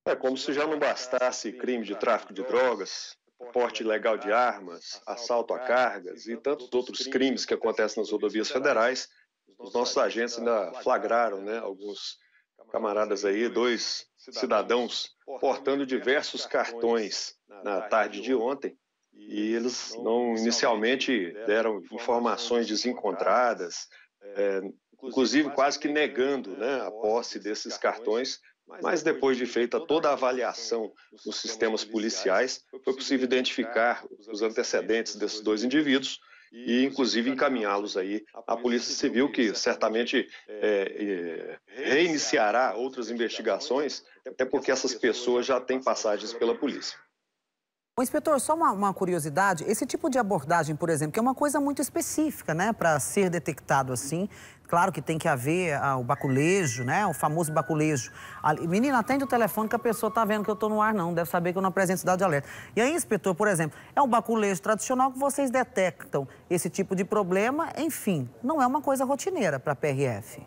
É como se já não bastasse crime de tráfico de drogas, porte ilegal de armas, assalto a cargas e tantos outros crimes que acontecem nas rodovias federais. Os nossos agentes ainda flagraram, né, alguns camaradas aí, dois cidadãos, portando diversos cartões na tarde de ontem, e eles não inicialmente deram informações desencontradas, inclusive quase que negando, né, a posse desses cartões, mas depois de feita toda a avaliação nos sistemas policiais, foi possível identificar os antecedentes desses dois indivíduos e, inclusive, encaminhá-los aí à Polícia Civil, que certamente reiniciará outras investigações, até porque essas pessoas já têm passagens pela polícia. O inspetor, só uma curiosidade, esse tipo de abordagem, por exemplo, que é uma coisa muito específica, né, para ser detectado assim, claro que tem que haver o baculejo, né, o famoso baculejo. Menina, atende o telefone que a pessoa tá vendo que eu tô no ar, não, deve saber que eu não apresento cidade de alerta. E aí, inspetor, por exemplo, é um baculejo tradicional que vocês detectam esse tipo de problema, enfim, não é uma coisa rotineira para a PRF.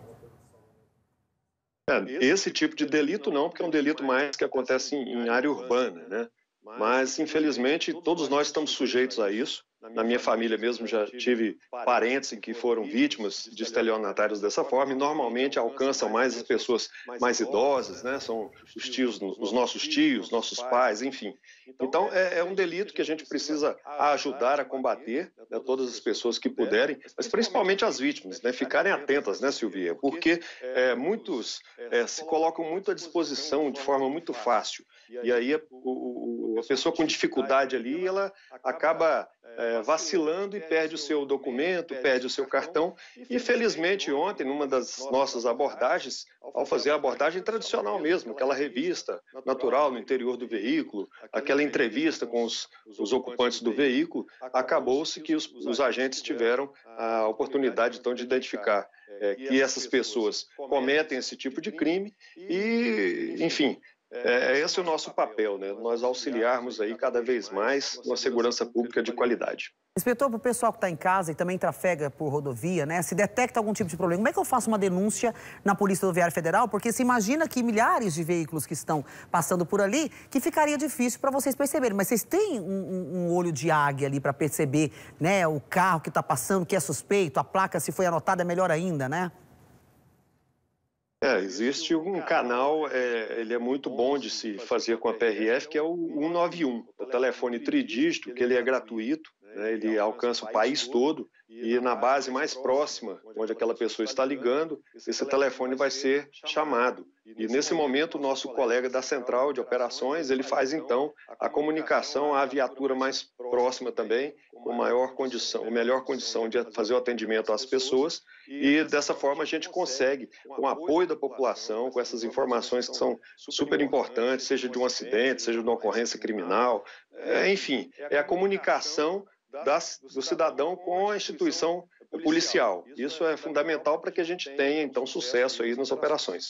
Esse tipo de delito não, porque é um delito mais que acontece em área urbana, né? Mas, infelizmente, todos nós estamos sujeitos a isso. Na minha família mesmo já tive parentes em que foram vítimas de estelionatários dessa forma e normalmente alcançam mais as pessoas mais idosas, né? São os tios, os nossos tios, nossos pais, enfim. Então, é um delito que a gente precisa ajudar a combater, né, todas as pessoas que puderem, mas principalmente as vítimas, né? Ficarem atentas, né, Silvia? Porque muitos se colocam muito à disposição de forma muito fácil. E aí a pessoa com dificuldade ali, ela acaba vacilando e perde o seu documento, perde o seu cartão. E, felizmente, ontem, numa das nossas abordagens, ao fazer a abordagem tradicional mesmo, aquela revista natural no interior do veículo, aquela entrevista com os ocupantes do veículo, acabou-se que os agentes tiveram a oportunidade, então, de identificar que essas pessoas cometem esse tipo de crime e, enfim, esse é o nosso papel, né? Nós auxiliarmos aí cada vez mais uma segurança pública de qualidade. Inspetor, para o pessoal que está em casa e também trafega por rodovia, né? Se detecta algum tipo de problema, como é que eu faço uma denúncia na Polícia Rodoviária Federal? Porque se imagina que milhares de veículos que estão passando por ali, que ficaria difícil para vocês perceberem. Mas vocês têm um olho de águia ali para perceber, né? O carro que está passando, que é suspeito, a placa, se foi anotada, é melhor ainda, né? Existe um canal, ele é muito bom de se fazer com a PRF, que é o 191, o telefone tridígito, que ele é gratuito, né, ele alcança o país todo e na base mais próxima, onde aquela pessoa está ligando, esse telefone vai ser chamado. E nesse momento o nosso colega da central de operações, ele faz então a comunicação à viatura mais próxima também, com melhor condição de fazer o atendimento às pessoas e dessa forma a gente consegue, com o apoio da população, com essas informações que são super importantes, seja de um acidente, seja de uma ocorrência criminal, enfim, é a comunicação do cidadão com a instituição policial. Isso é fundamental para que a gente tenha, então, sucesso aí nas operações.